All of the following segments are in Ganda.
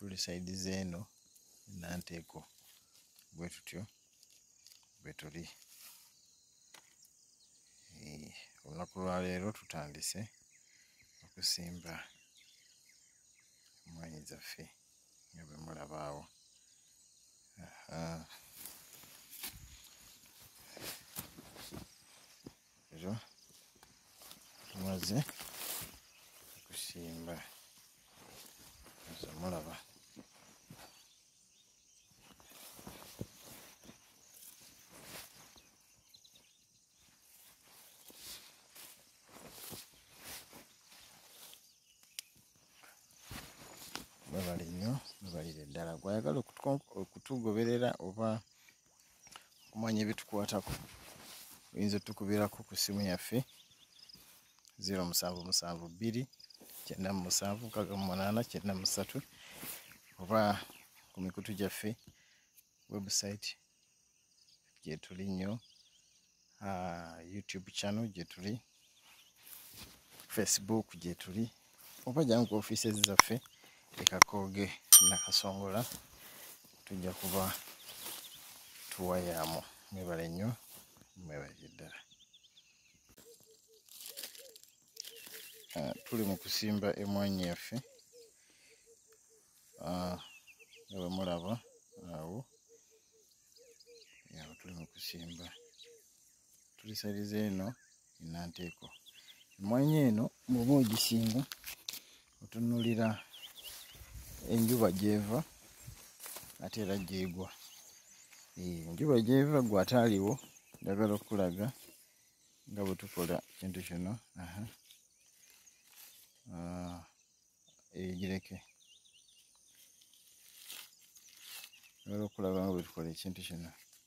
tuli side zeno nanteko bwe tutyo bwe tuli. Olunaku lwa leero tutandise okusimba emmwanyi zaffe nga bwe mulaba awo. Leero tumaze okusimba nga mulaba. Mwebale nnyo, mwebalire ddala. Gwayagala okutugoberera oba okumanya ebitukwatako, oyinza otukubirako ku ssimu yaffe 0772976893 oba ku mikutu gyaffe website gyetuli nnyo, YouTube channel gyetuli, Facebook gyetuli, oba jangu ku offices zaffe Kakoge Nakasongola, tujja kuba tuwayaamu. Mwebale nnyo, mwebalire ddala. Tuli mu kusimba emmwanyi yaffe nga bwe mulaba awo. Tuli mu kusimba, tuli side zeno nanteeko. Emmwanyi eno bw'oba ogisimba otunuulira enjuba gy'eva ate era gy'egwa. Enjuba gy'eva gwe ate aliwo njagala okulaga nga bwe tukola ekintu kino. Gireke, njagala okulaga nga bwe tukola ekintu kino.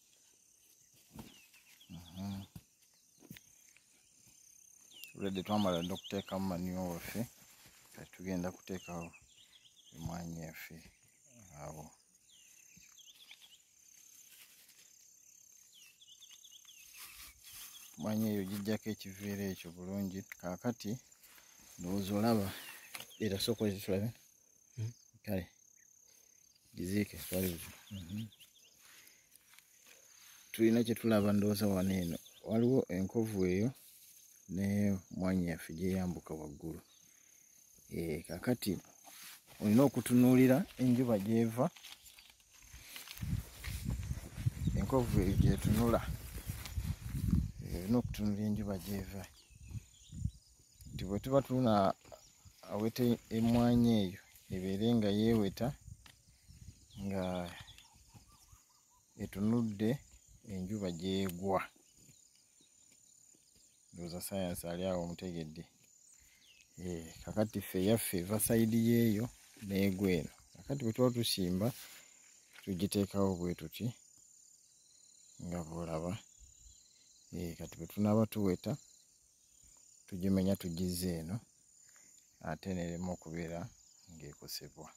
Tulwadde twamala dda okuteekamu manure waffe, kati tugenda kuteekawo emmwanyi yaffe awo. Emmwanyi eyo gijjako ekiveera ekyo bulungi. Kaakati ndowooza olaba era sooka tulabe. Kale giziike twali tulina kye tulaba ndowooza wano eno. Waliwo enkovu eyo n'emmwanyi yaffe gyeyambuka waggulu. Kaakati olina okutunuulira enjuba gy'eva, enkovu eyo gy'etunula. Olina okutunuulira enjuba gy'eva. Nti bwe tuba aweta emmwanyi eyo ebeere nga yeeweta nga etunudde enjuba gy'egwa. Ndowooza science ali awo omutegedde. Kakati ffe eyaffe eva sayidi yeeyo n'egwa eno. Kakati bwe tuba tusimba tugiteekawo bwe tuti nga bw'olaba. Kati bwe tunaaba tuweta tugimenya tugizza eno ate n'erema okubeera ng'ekosebwa.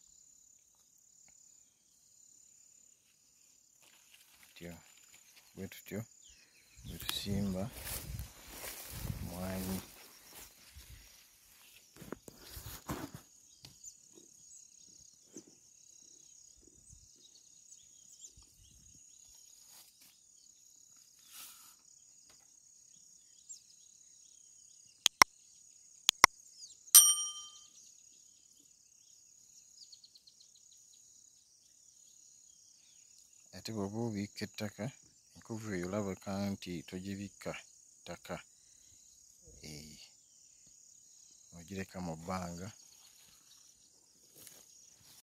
Bwe tutyo bwe tusimba emmwanyi. Ate bw'oba obikka ettaka, enkovu eyo olabika nti togibikka ttaka, ogireka mu bbanga